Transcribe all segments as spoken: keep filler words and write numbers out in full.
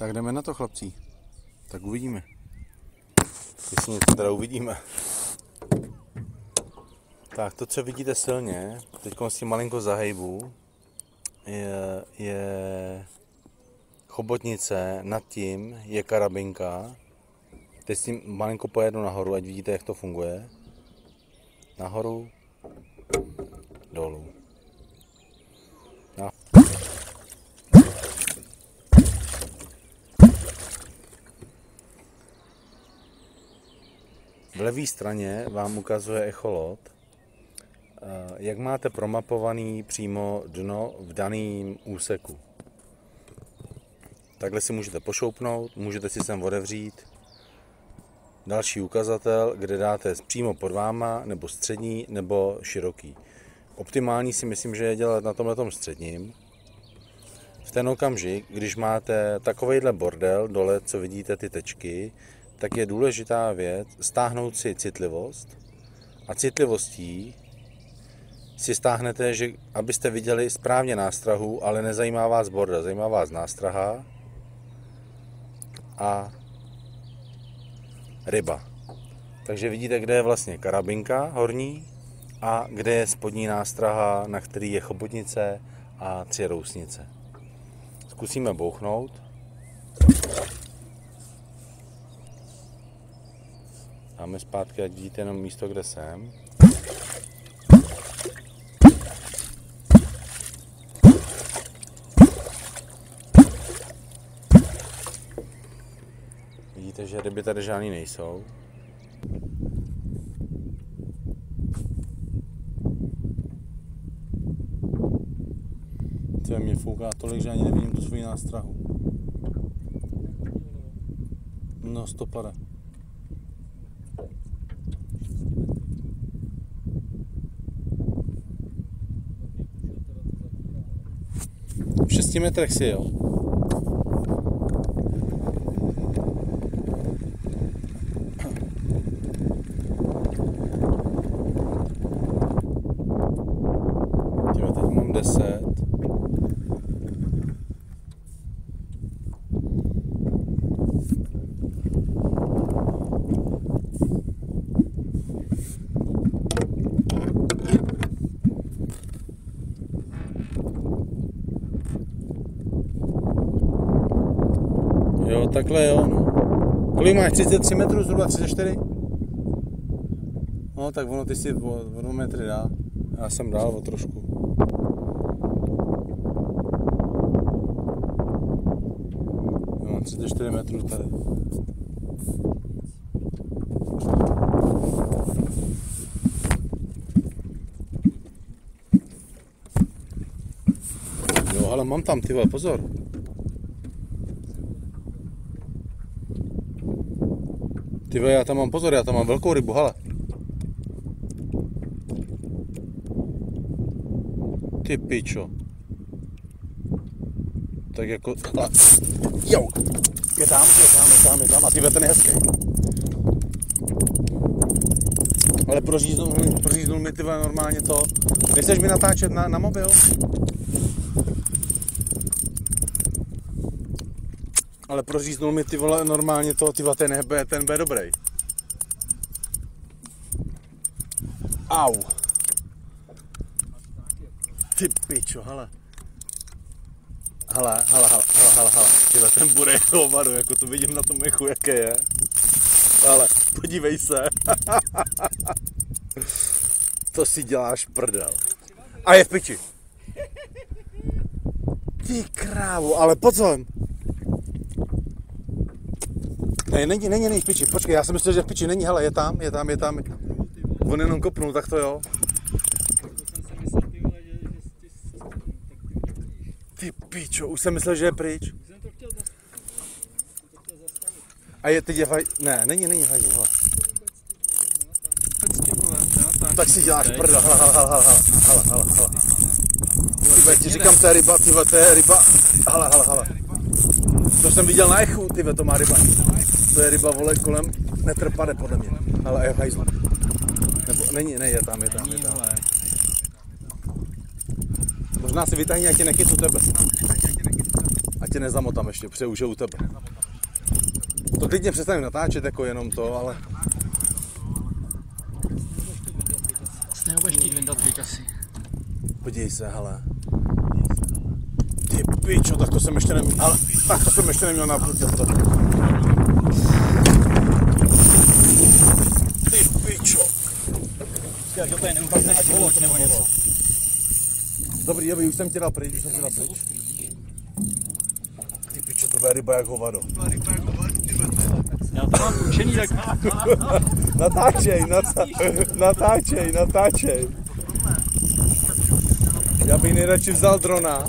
Tak jdeme na to, chlapci. Tak uvidíme. Jestli něco teda uvidíme. Tak to, co vidíte silně, teď si malinko zahejbu, je, je chobotnice, nad tím je karabinka. Teď s tím malinko pojedu nahoru, ať vidíte, jak to funguje. Nahoru, dolů. Na... V levé straně vám ukazuje echolot, jak máte promapovaný přímo dno v daném úseku. Takhle si můžete pošoupnout, můžete si sem otevřít další ukazatel, kde dáte přímo pod váma, nebo střední, nebo široký. Optimální si myslím, že je dělat na tomhletom středním. V ten okamžik, když máte takovejhle bordel dole, co vidíte ty tečky, tak je důležitá věc stáhnout si citlivost a citlivostí si stáhnete, že abyste viděli správně nástrahu, ale nezajímá vás bordel, zajímá vás nástraha a ryba. Takže vidíte, kde je vlastně karabinka horní a kde je spodní nástraha, na který je chobotnice a tři rousnice. Zkusíme bouchnout. Dáme zpátky, ať vidíte jenom místo, kde jsem. Vidíte, že ryby tady žádný nejsou. Co mě fouká tolik, že ani nevidím tu svoji nástrahu. No, stopade. V šesti metrech si, jo. Těme, teď mám deset. Jo, takhle jo, no. Kolik máš? třicet tři metrů, zhruba třicet čtyři? No, tak ono ty si o, o dva metry dá. Já jsem dál o trošku. Já mám třicet čtyři metrů tady. Jo, ale mám tam, ty vole, pozor. Ty vole, já tam mám pozor, já tam mám velkou rybu, hele. Ty pičo. Tak jako, hele. Jo, je tam, je tam, je tam, je tam, a ty vole, ten je hezký. Ale proříznul, proříznul mi ty vole normálně to. Nechceš mi natáčet na, na mobil? Ale proříznul mi ty vole normálně to, ty vole, ten je, ten bude dobrý. Au. Ty pičo, hele. Hele, hele, hele, hele, hele, hele. Ty vole, ten bude hovadu, jako to vidím na tom mechu, jaké je. Ale podívej se. To si děláš prdel. A je v piči. Ty krávo, ale pozor. Ne, není, není, není v piči, počkej, já jsem myslel, že v piči není, hele, je tam, je tam, je tam. On jenom kopnul, tak to jo. Ty pičo, už jsem myslel, že je pryč. A je teď je vaj... Ne, není, není hajdu, hele. Tak si děláš prdel, hele, hele, hele, hele, hele, hele, hele. Tyhle, ti říkám, to je ryba, tyhle, to je ryba, hele, hele, hele. To jsem viděl na echu, tyhle, to má ryba. To je ryba, vole, kolem metr pade, podle mě. Ale je v hajzlu. Nebo, není, ne, je tam, je tam, je tam. Možná si vytáhni, ať tě nechytu tebe. Ať tě nezamotám ještě, protože už je u tebe. To klidně přestanu natáčet jako jenom to, ale... Vlastně ho budeš chtít vyndat teď asi. Podívej se, hele. Ty pičo, tak to jsem ještě neměl, ale tak to jsem ještě neměl na prutě. Ty pičo. Jak to je neuhrazneš volot nebo něco. Dobrý, dobrý, už jsem tě dal pryč, už jsem tě dal pryč. Ty pičo, to bude ryba jak hovado. Já to mám tučený, tak... Natáčej, nata- natáčej, natáčej. Já bych nejradši vzal drona.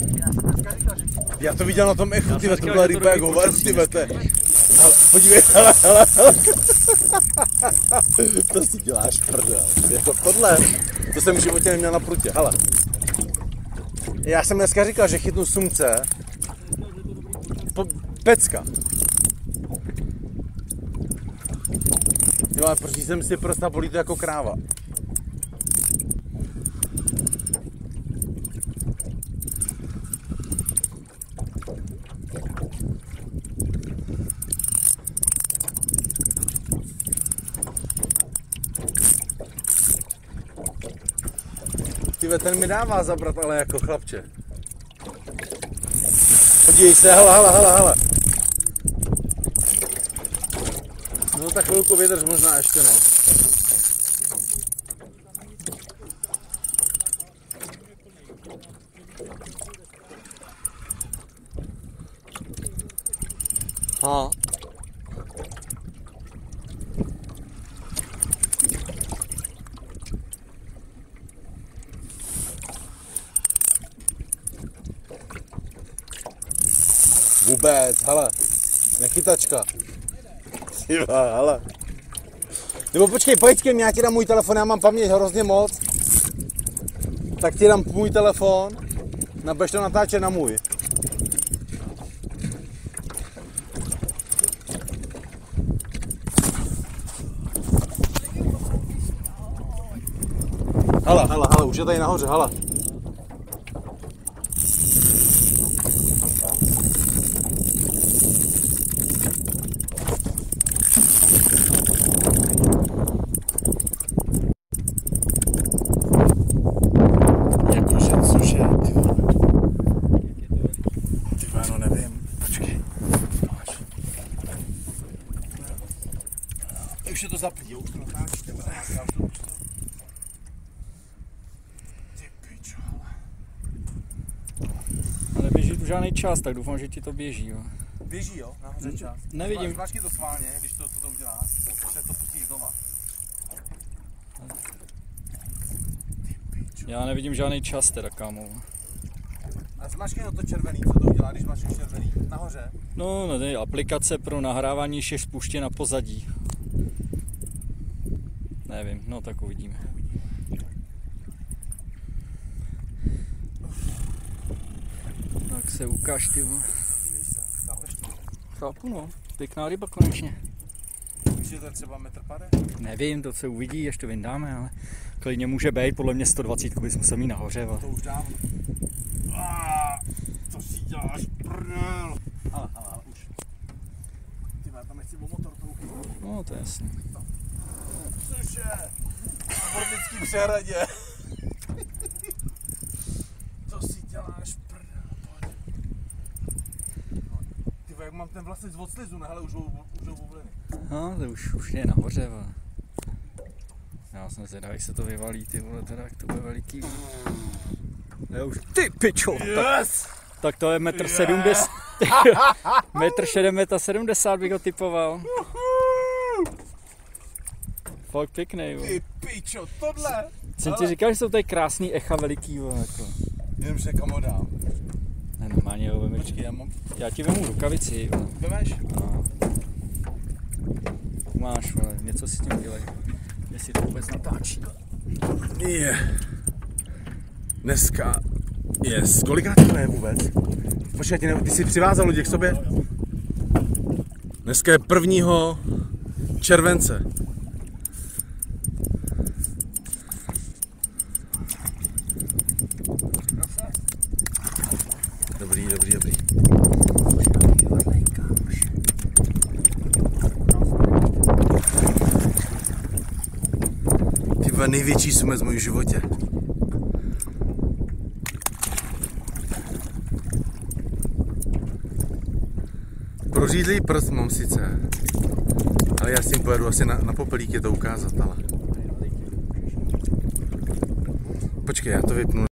Já to viděl na tom echu, tyhle, to byla ryba jak hovado, tyhle. Ale podívej, hele, hele, hele. To si děláš prdel. Jako tohle, to jsem v životě neměl na prutě, hele. Já jsem dneska říkal, že chytnu sumce. Po, pecka. Jo, ale protože jsem si prostě bolí to jako kráva. Tyve, ten mi dává zabrat, ale jako chlapče. Podívej se, hele, hele, hele, hele. No tak chvilku vydrž možná ještě, no. Ha. Vůbec, hele, nechytačka. Tyva, hele. Nebo počkej, pojď ke mně, já ti dám můj telefon, já mám paměť hrozně moc. Tak ti dám můj telefon, budeš to natáčet na můj. Hele, hele, hele, už je tady nahoře, hele. Už je to zaplý, už to natáčí, ty pičo. A neběží tu žádný čas, tak doufám, že ti to běží, jo. Běží, jo, nahoře čas. Nevidím. Zvážky to sválně, když to, to, to uděláš, se to pustí znova. Já nevidím žádný čas teda, kámo. A zmačkej na to červený, co to udělá, když máš červený, nahoře. No, no, ne, aplikace pro nahrávání je spuštěna pozadí. Nevím, no tak uvidíme. Tak se ukáž, ty vole. Chápu, no. Pěkná ryba konečně. Víš, že to je třeba metr pade? Nevím, to se uvidí, až to vyndáme, ale klidně může být, podle mě sto dvacet bys musel mít nahoře. Va. To už dávno. Ah, to si děláš prdel. Ale, ale, ale, už. Ty má, tam nechci o motor touchy. No, to je jasný. Cože? V Bornický přehradě. To si děláš prdel, pojď. Ty jak mám ten vlastně z odslizu, ne? Hele, už ho vovliny. No, to už, už je nahoře, va. Já jsem zvědavý, jak se to vyvalí, ty vole, teda, jak to bude veliký. Já už, ty pičo, yes! tak, tak to je metr sedmdesát, metr sedmdesát bych ho typoval. Fakt pěkný, jo. Ty pičo, tohle! Jsem ti říkal, že jsou tady krásný echa veliký, jo, jako. Jenom se kam ho dám. Ne, normálně ho vemeš. Počkej, já mám... Já ti vemu rukavici, jo. Vemeš? No. Máš, vole, něco si s tím dělej. Jestli to vůbec natáčí. Je. Dneska. Yes. Kolikrát to je vůbec? Počkej, ty, ne, ty jsi přivázal lidi k sobě? Dneska je prvního července. Dobrý, dobrý, dobrý. Ve největší sumec v mojím životě. Prořídlý prst mám sice, ale já s tím pojedu asi na, na popelík je to ukázat, ale. Počkej, já to vypnu.